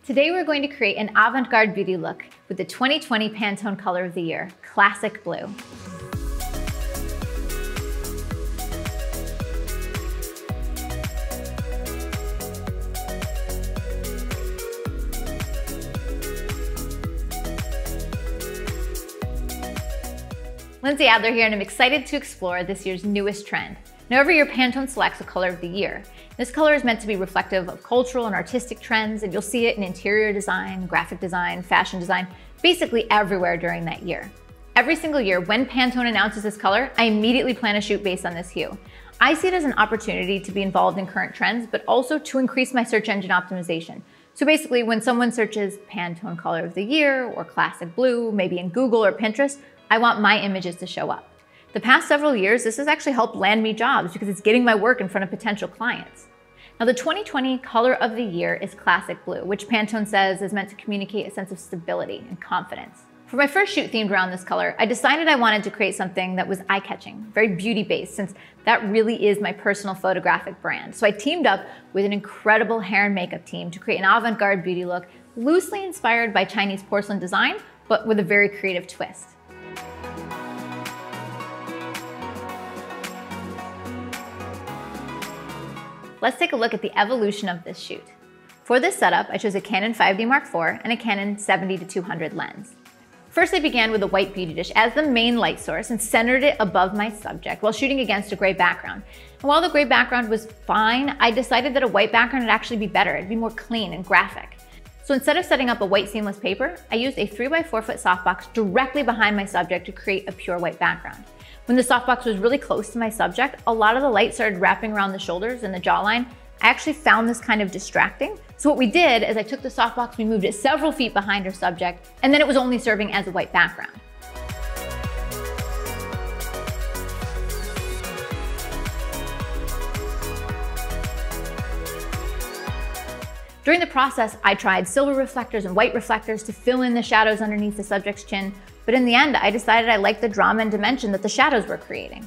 Today we're going to create an Avant Garde beauty look with the 2020 Pantone Color of the Year, Classic Blue. Lindsay Adler here, and I'm excited to explore this year's newest trend. Now, every year Pantone selects a color of the year. This color is meant to be reflective of cultural and artistic trends, and you'll see it in interior design, graphic design, fashion design, basically everywhere during that year. Every single year, when Pantone announces this color, I immediately plan a shoot based on this hue. I see it as an opportunity to be involved in current trends, but also to increase my search engine optimization. So basically, when someone searches Pantone Color of the Year or Classic Blue, maybe in Google or Pinterest, I want my images to show up. The past several years, this has actually helped land me jobs because it's getting my work in front of potential clients. Now, the 2020 Color of the Year is Classic Blue, which Pantone says is meant to communicate a sense of stability and confidence. For my first shoot themed around this color, I decided I wanted to create something that was eye-catching, very beauty-based, since that really is my personal photographic brand. So I teamed up with an incredible hair and makeup team to create an avant-garde beauty look loosely inspired by Chinese porcelain design, but with a very creative twist. Let's take a look at the evolution of this shoot. For this setup, I chose a Canon 5D Mark IV and a Canon 70-200 lens. First, I began with a white beauty dish as the main light source and centered it above my subject while shooting against a gray background. And while the gray background was fine, I decided that a white background would actually be better. It'd be more clean and graphic. So instead of setting up a white seamless paper, I used a 3x4 foot softbox directly behind my subject to create a pure white background. When the softbox was really close to my subject, a lot of the light started wrapping around the shoulders and the jawline. I actually found this kind of distracting. So what we did is I took the softbox, we moved it several feet behind our subject, and then it was only serving as a white background. During the process, I tried silver reflectors and white reflectors to fill in the shadows underneath the subject's chin, but in the end, I decided I liked the drama and dimension that the shadows were creating.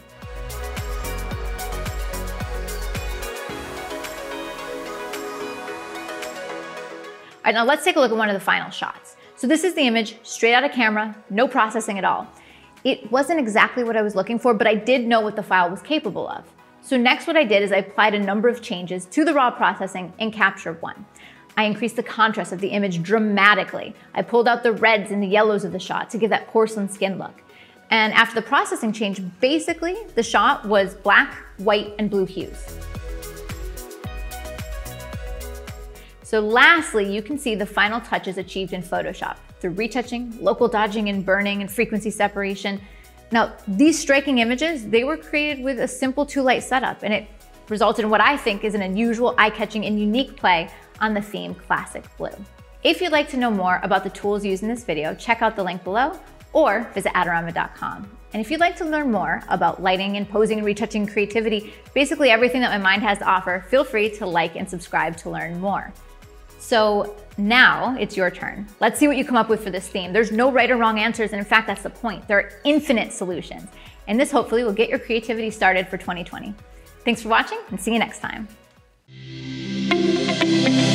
All right, now let's take a look at one of the final shots. So this is the image straight out of camera, no processing at all. It wasn't exactly what I was looking for, but I did know what the file was capable of. So next what I did is I applied a number of changes to the raw processing in Capture One. I increased the contrast of the image dramatically. I pulled out the reds and the yellows of the shot to give that porcelain skin look. And after the processing change, basically the shot was black, white, and blue hues. So lastly, you can see the final touches achieved in Photoshop through retouching, local dodging and burning, and frequency separation. Now, these striking images, they were created with a simple 2-light setup, and it resulted in what I think is an unusual, eye-catching, and unique play on the theme Classic Blue. If you'd like to know more about the tools used in this video, check out the link below or visit adorama.com. And if you'd like to learn more about lighting and posing and retouching creativity, basically everything that my mind has to offer, feel free to like and subscribe to learn more. So now it's your turn. Let's see what you come up with for this theme. There's no right or wrong answers, and in fact, that's the point. There are infinite solutions. And this hopefully will get your creativity started for 2020. Thanks for watching, and see you next time.